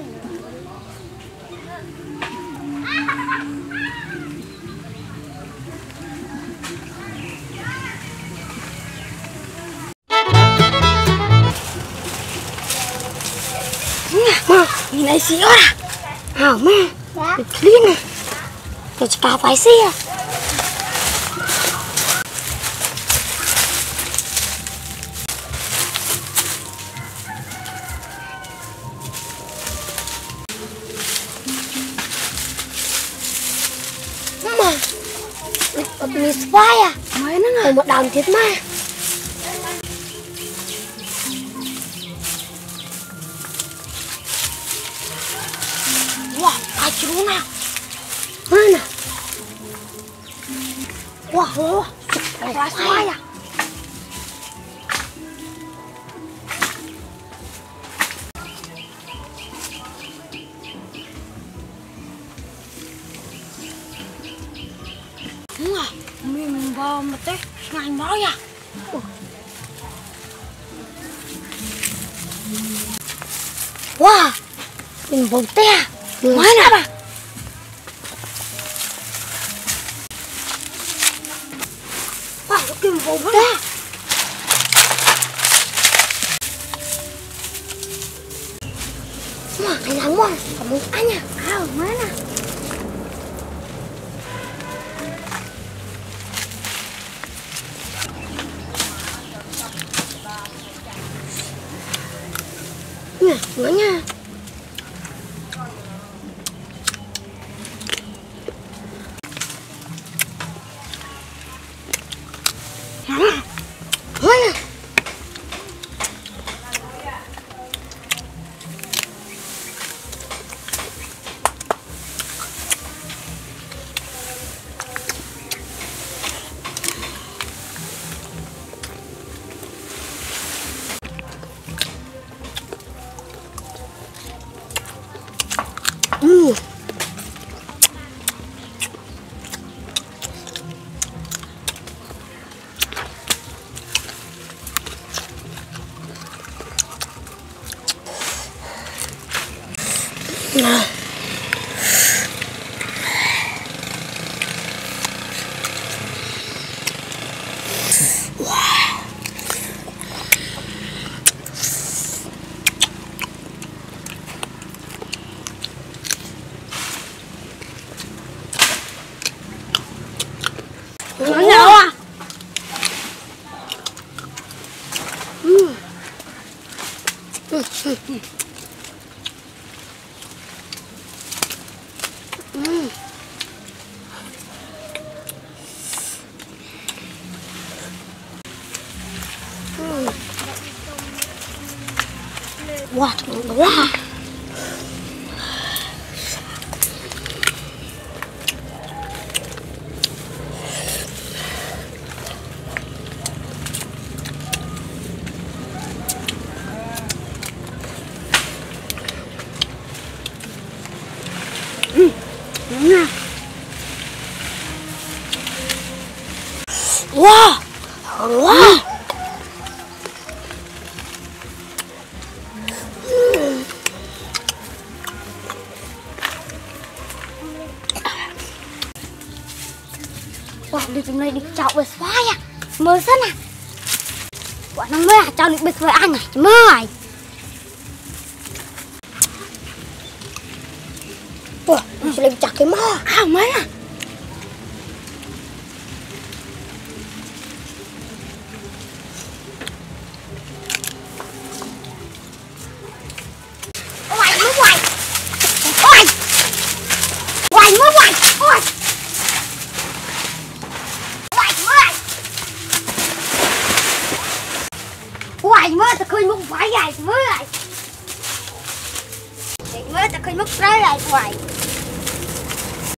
Ma, nhìn này xí ora. Ma, cái clean này. Cái cà phải xí à. Ma, beli supaya. Mana nggak? Mau download mah. Wah, kacruna. Mana? Wah, wah, supaya. Wah, mình vào một tết ngày nói à. Wah, mình vào tết mana ba? Wah, mình vào tết. Wah, cái lắm quá, kamu tanya. Mana? Nè, nữa nha. Nó nhỏ à. Wow, đúng quá. Đúng nha. Wow, wow. Wah, di sini dicau bes ya. Mơ sana. Quả nó mơ cho đi bes với anh này, mơ này. Wah, sudah dicak cái mơ. Mana? Hoài mơ ta khơi múc phải dài mơ lại. Mơ ta khơi múc tới lại hoài.